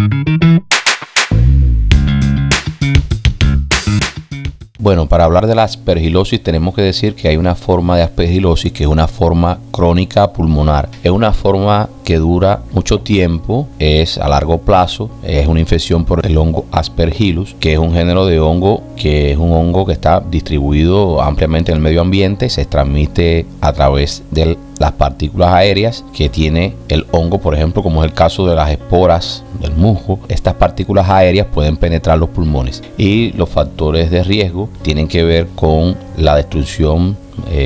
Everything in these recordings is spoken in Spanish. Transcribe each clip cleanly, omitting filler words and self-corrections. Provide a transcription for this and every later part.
Bueno, para hablar de la aspergilosis tenemos que decir que hay una forma de aspergilosis que es una forma crónica pulmonar. Es una forma que dura mucho tiempo, es a largo plazo, es una infección por el hongo Aspergillus, que es un género de hongo que es un hongo que está distribuido ampliamente en el medio ambiente, se transmite a través de las partículas aéreas que tiene el hongo, por ejemplo, como es el caso de las esporas del musgo. Estas partículas aéreas pueden penetrar los pulmones y los factores de riesgo tienen que ver con la destrucción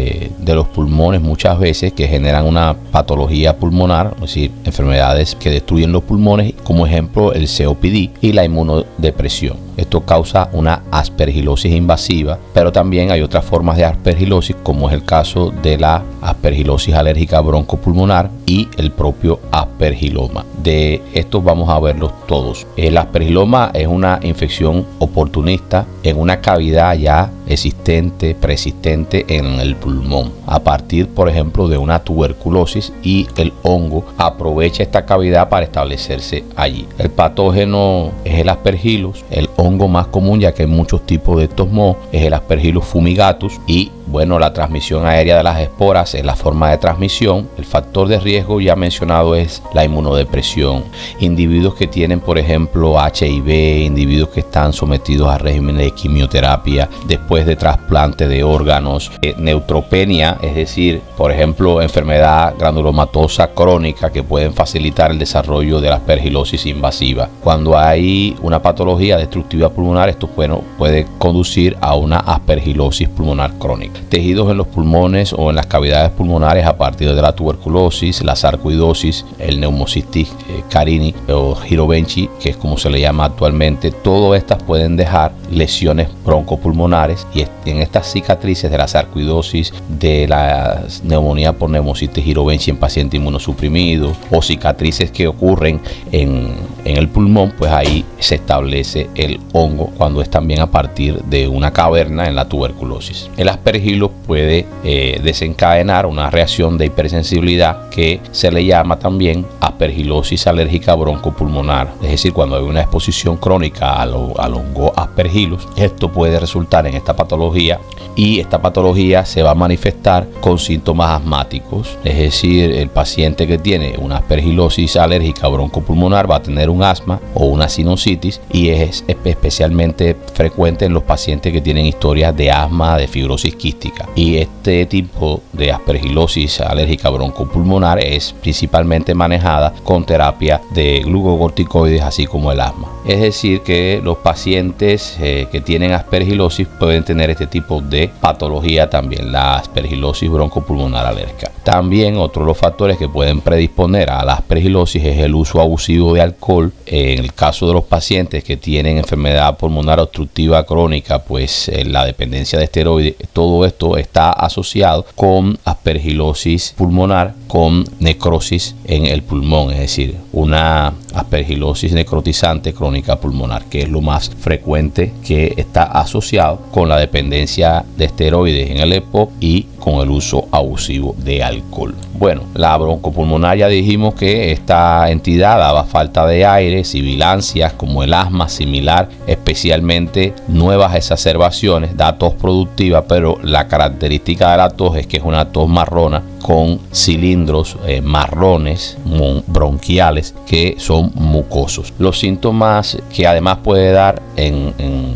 de los pulmones muchas veces, que generan una patología pulmonar, es decir, enfermedades que destruyen los pulmones, como ejemplo el COPD y la inmunodepresión. Esto causa una aspergilosis invasiva, pero también hay otras formas de aspergilosis, como es el caso de la aspergilosis alérgica broncopulmonar y el propio aspergiloma. De estos vamos a verlos todos. El aspergiloma es una infección oportunista en una cavidad ya existente, persistente en el pulmón, a partir, por ejemplo, de una tuberculosis, y el hongo aprovecha esta cavidad para establecerse allí. El patógeno es el Aspergillus. El hongo más común, ya que hay muchos tipos de estos mohos, es el Aspergillus fumigatus, y bueno, la transmisión aérea de las esporas es la forma de transmisión. El factor de riesgo ya mencionado es la inmunodepresión. Individuos que tienen, por ejemplo, HIV, individuos que están sometidos a regímenes de quimioterapia después de trasplante de órganos, neutropenia, es decir, por ejemplo, enfermedad granulomatosa crónica, que pueden facilitar el desarrollo de la aspergilosis invasiva. Cuando hay una patología destructiva pulmonar, esto puede conducir a una aspergilosis pulmonar crónica. Tejidos en los pulmones o en las cavidades pulmonares a partir de la tuberculosis, la sarcoidosis, el neumocistis carini o girobenchi, que es como se le llama actualmente. Todas estas pueden dejar lesiones broncopulmonares, y en estas cicatrices de la sarcoidosis, de la neumonía por neumocistis girobenchi en paciente inmunosuprimido, o cicatrices que ocurren en el pulmón, pues ahí se establece el hongo, cuando es también a partir de una caverna en la tuberculosis. El aspergillus puede desencadenar una reacción de hipersensibilidad que se le llama también aspergilosis alérgica broncopulmonar, es decir, cuando hay una exposición crónica al hongo Aspergillus, esto puede resultar en esta patología, y esta patología se va a manifestar con síntomas asmáticos, es decir, el paciente que tiene una aspergilosis alérgica broncopulmonar va a tener un asma o una sinusitis, y es especialmente frecuente en los pacientes que tienen historias de asma, de fibrosis quística. Y este tipo de aspergilosis alérgica broncopulmonar es principalmente manejada con terapia de glucocorticoides, así como el asma. Es decir, que los pacientes que tienen aspergilosis pueden tener este tipo de patología también, la aspergilosis broncopulmonar alérgica. También otro de los factores que pueden predisponer a la aspergilosis es el uso abusivo de alcohol. En el caso de los pacientes que tienen enfermedad pulmonar obstructiva crónica, pues la dependencia de esteroides, todo esto está asociado con aspergilosis pulmonar, con necrosis en el pulmón, es decir, una aspergilosis necrotizante crónica pulmonar, que es lo más frecuente, que está asociado con la dependencia de esteroides en el EPOC y con el uso abusivo de alcohol. Bueno, la broncopulmonar, ya dijimos que esta entidad daba falta de aire, sibilancias como el asma similar, especialmente nuevas exacerbaciones, da tos productiva, pero la característica de la tos es que es una tos marrona con cilindros marrones bronquiales que son mucosos. Los síntomas que además puede dar en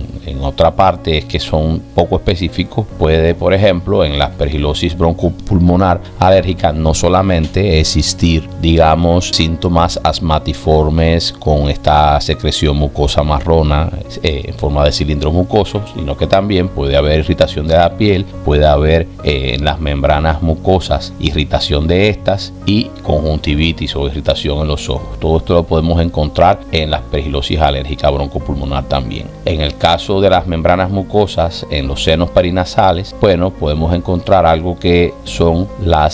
otra parte es que son poco específicos. Puede, por ejemplo, en la aspergilosis broncopulmonar alérgica no solamente existir, digamos, síntomas asmatiformes con esta secreción mucosa marrona en forma de cilindros mucosos, sino que también puede haber irritación de la piel, puede haber en las membranas mucosas irritación de estas, y conjuntivitis o irritación en los ojos. Todo esto lo podemos encontrar en la aspergilosis alérgica broncopulmonar también. En el caso de las membranas mucosas en los senos perinasales, bueno, podemos encontrar algo que son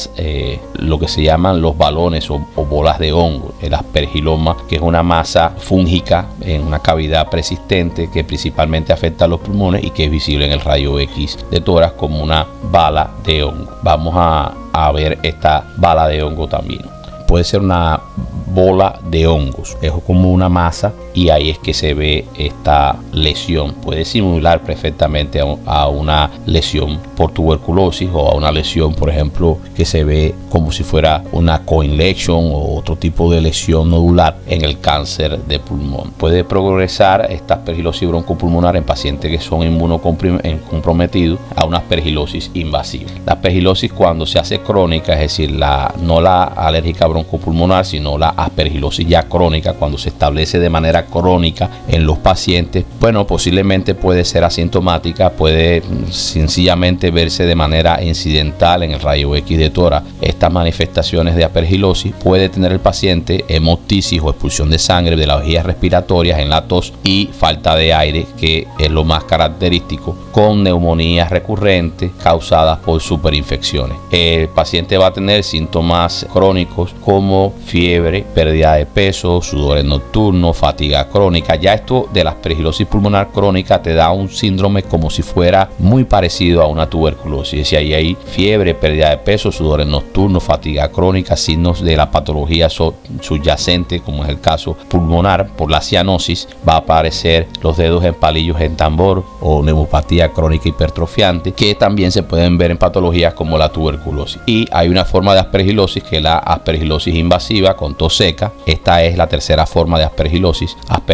lo que se llaman los balones o bolas de hongo, el aspergiloma, que es una masa fúngica en una cavidad persistente que principalmente afecta a los pulmones y que es visible en el rayo X de tórax como una bala de hongo. Vamos a ver esta bala de hongo también. puede ser una bola de hongos, es como una masa, y ahí es que se ve esta lesión. Puede simular perfectamente a una lesión por tuberculosis o a una lesión, por ejemplo, que se ve como si fuera una coin lesion o otro tipo de lesión nodular en el cáncer de pulmón. Puede progresar esta aspergilosis broncopulmonar en pacientes que son inmunocomprometidos a una aspergilosis invasiva. La aspergilosis, cuando se hace crónica, es decir, no la alérgica broncopulmonar, sino la aspergilosis ya crónica, cuando se establece de manera crónica en los pacientes, bueno, posiblemente puede ser asintomática, puede sencillamente verse de manera incidental en el rayo X de tórax. Estas manifestaciones de aspergilosis puede tener el paciente hemoptisis o expulsión de sangre de las vías respiratorias en la tos y falta de aire, que es lo más característico, con neumonías recurrentes causadas por superinfecciones. El paciente va a tener síntomas crónicos como fiebre, pérdida de peso, sudores nocturnos, fatiga crónica. Ya esto de la aspergilosis pulmonar crónica te da un síndrome como si fuera muy parecido a una tuberculosis. Si ahí hay fiebre, pérdida de peso, sudores nocturnos, fatiga crónica, signos de la patología subyacente, como es el caso pulmonar, por la cianosis va a aparecer los dedos en palillos en tambor o neumopatía crónica hipertrofiante, que también se pueden ver en patologías como la tuberculosis. Y hay una forma de aspergilosis que es la aspergilosis invasiva con tos seca. Esta es la tercera forma de aspergilosis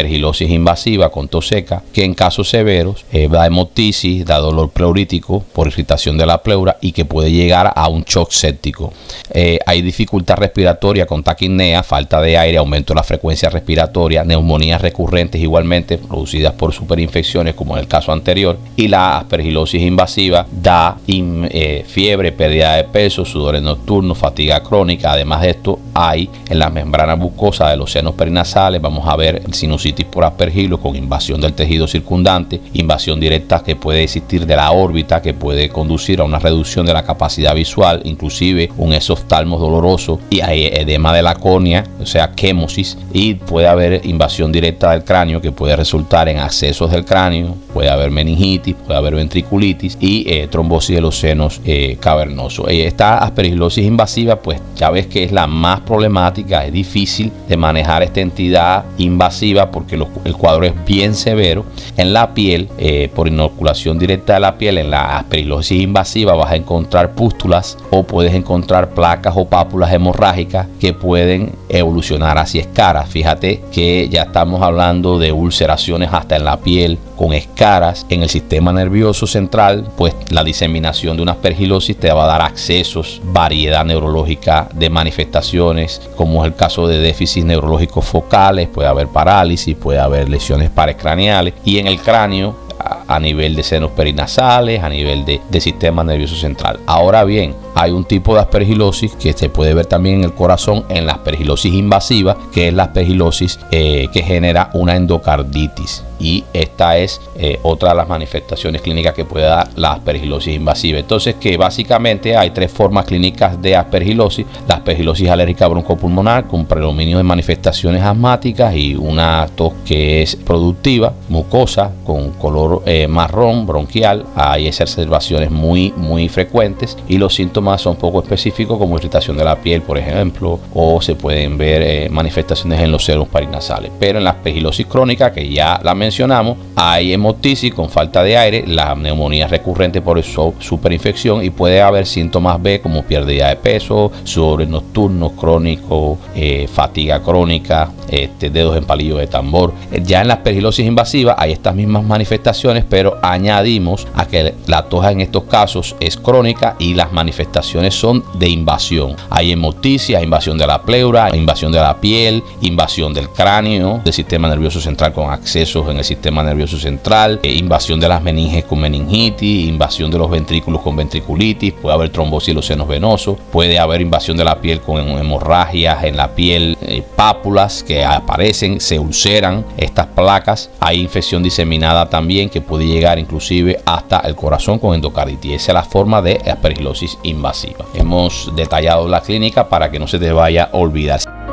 invasiva con tos seca, que en casos severos da hemoptisis, da dolor pleurítico por irritación de la pleura y que puede llegar a un shock séptico. Hay dificultad respiratoria con taquipnea, falta de aire, aumento de la frecuencia respiratoria, neumonías recurrentes igualmente producidas por superinfecciones como en el caso anterior, y la aspergilosis invasiva da fiebre, pérdida de peso, sudores nocturnos, fatiga crónica. Además de esto, hay en las membranas mucosas de los senos perinasales, vamos a ver sinusitis por aspergilo con invasión del tejido circundante, invasión directa que puede existir de la órbita, que puede conducir a una reducción de la capacidad visual, inclusive un esoftalmo doloroso, y hay edema de la córnea, o sea, quemosis, y puede haber invasión directa del cráneo que puede resultar en abscesos del cráneo, puede haber meningitis, puede haber ventriculitis y trombosis de los senos cavernosos. Esta aspergilosis invasiva, pues ya ves que es la más problemática, es difícil de manejar esta entidad invasiva porque el cuadro es bien severo. En la piel, por inoculación directa de la piel, en la aspergilosis invasiva vas a encontrar pústulas o puedes encontrar placas o pápulas hemorrágicas que pueden evolucionar hacia escaras. Fíjate que ya estamos hablando de ulceraciones hasta en la piel con escaras en el sistema nervioso central. Pues la diseminación de una aspergilosis te va a dar accesos, variedad neurológica de manifestaciones, como es el caso de déficits neurológicos focales, puede haber parálisis, puede haber lesiones paracraneales, y en el cráneo a nivel de senos perinasales, a nivel de sistema nervioso central. Ahora bien, hay un tipo de aspergilosis que se puede ver también en el corazón, en la aspergilosis invasiva, que es la aspergilosis que genera una endocarditis. Y esta es otra de las manifestaciones clínicas que puede dar la aspergilosis invasiva. Entonces, que básicamente hay tres formas clínicas de aspergilosis: la aspergilosis alérgica broncopulmonar con predominio de manifestaciones asmáticas y una tos que es productiva, mucosa con color marrón bronquial. Hay exacerbaciones muy frecuentes y los síntomas son poco específicos, como irritación de la piel, por ejemplo, o se pueden ver manifestaciones en los senos parinasales. Pero en la aspergilosis crónica, que ya la mencionamos, hay hemoptisis con falta de aire, la neumonía recurrente por superinfección, y puede haber síntomas B como pérdida de peso, sudores nocturnos crónicos, fatiga crónica, dedos en palillo de tambor. Ya en la aspergilosis invasiva hay estas mismas manifestaciones, pero añadimos a que la tos en estos casos es crónica y las manifestaciones son de invasión. Hay hemoptisis, hay invasión de la pleura, invasión de la piel, invasión del cráneo, del sistema nervioso central con accesos en el sistema nervioso central, invasión de las meninges con meningitis, invasión de los ventrículos con ventriculitis, puede haber trombosis de los senos venosos, puede haber invasión de la piel con hemorragias en la piel, pápulas que aparecen, se ulceran estas placas. Hay infección diseminada también que puede llegar inclusive hasta el corazón con endocarditis. Esa es la forma de aspergilosis invasiva. Hemos detallado la clínica para que no se te vaya a olvidar.